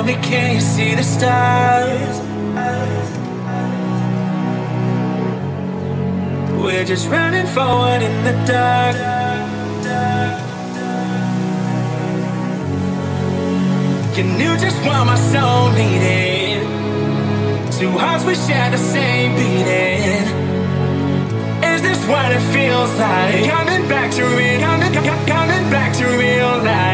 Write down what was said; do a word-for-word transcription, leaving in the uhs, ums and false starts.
tell me, can you see the stars? We're just running forward in the dark. You knew just what my soul needed. Two hearts, we share the same beating. Is this what it feels like? Coming back to real, coming, coming back to real life.